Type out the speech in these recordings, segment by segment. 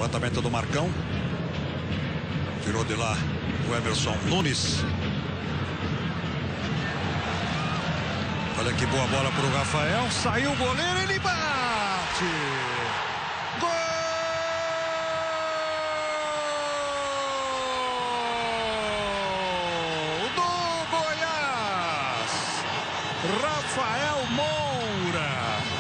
Levantamento do Marcão. Virou de lá o Emerson Nunes. Olha que boa bola para o Rafael. Saiu o goleiro, ele bate. Gol do Goiás. Rafael Moura.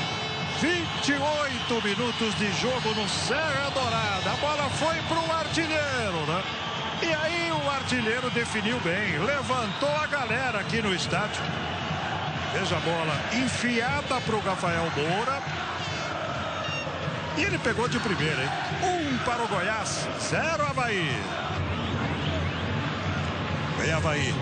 28 minutos de jogo no Serra Dourada. A bola foi para o artilheiro, né? E aí o artilheiro definiu bem. Levantou a galera aqui no estádio. Veja a bola enfiada para o Rafael Moura. E ele pegou de primeira, hein? 1 para o Goiás, 0 Avaí. Vem Avaí.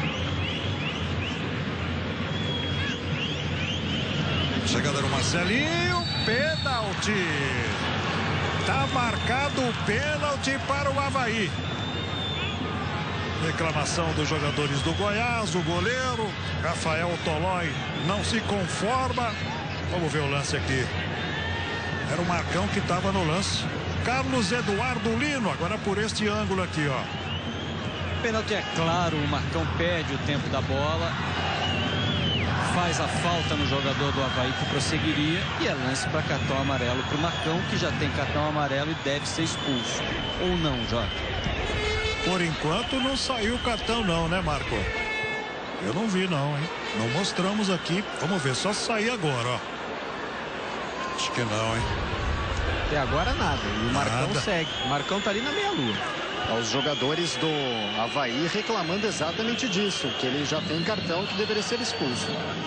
Chegada no Marcelinho. Pênalti. Tá marcado o pênalti para o Avaí. Reclamação dos jogadores do Goiás, o goleiro Rafael Tolói não se conforma. Vamos ver o lance aqui. Era o Marcão que estava no lance. Carlos Eduardo Lino, agora por este ângulo aqui, ó. Pênalti é claro, o Marcão perde o tempo da bola. Faz a falta no jogador do Avaí que prosseguiria. E é lance para cartão amarelo para o Marcão, que já tem cartão amarelo e deve ser expulso. Ou não, Jota? Por enquanto não saiu o cartão não, né, Marco? Eu não vi não, hein? Não mostramos aqui. Vamos ver, só sair agora, ó. Acho que não, hein? Até agora nada. E o Marcão segue. O Marcão tá ali na meia-lua. Os jogadores do Avaí reclamando exatamente disso, que ele já tem cartão que deveria ser expulso.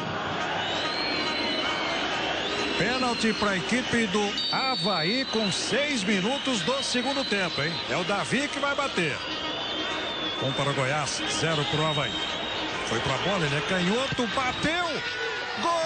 Pênalti para a equipe do Avaí com 6 minutos do segundo tempo, hein? É o Davi que vai bater. 1 para o Goiás, 0 para o Avaí. Foi para a bola, ele é canhoto, bateu! Gol!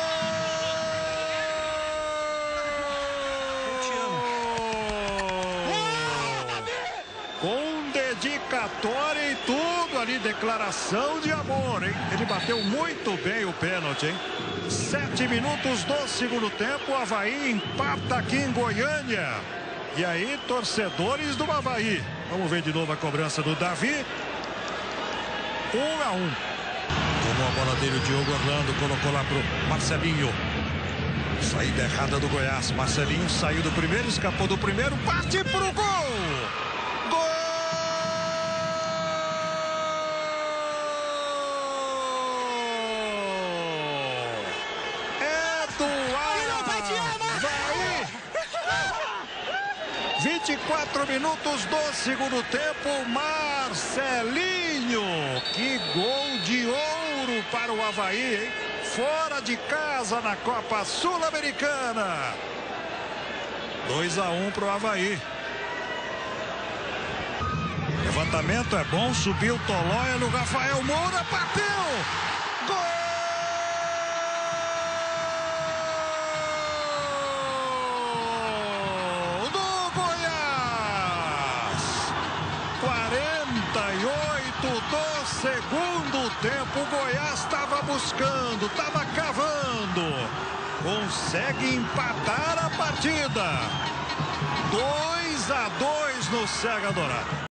Com dedicatória e tudo ali, declaração de amor, hein? Ele bateu muito bem o pênalti, hein? 7 minutos do segundo tempo, o Avaí empata aqui em Goiânia. E aí, torcedores do Avaí. Vamos ver de novo a cobrança do Davi. 1-1. Tomou a bola dele o Diogo Orlando, colocou lá pro Marcelinho. Saída errada do Goiás. Marcelinho saiu do primeiro, escapou do primeiro, parte pro gol! Gol! É do Avaí! 24 minutos do segundo tempo, Marcelinho. Que gol de ouro para o Avaí, hein? Fora de casa na Copa Sul-Americana. 2-1 para o Avaí. Levantamento é bom, subiu o Tolói no Rafael Moura, bateu! Gol! Do Goiás! 48 do segundo tempo, o Goiás estava buscando, estava cavando. Consegue empatar a partida. 2-2 no Serra Dourada.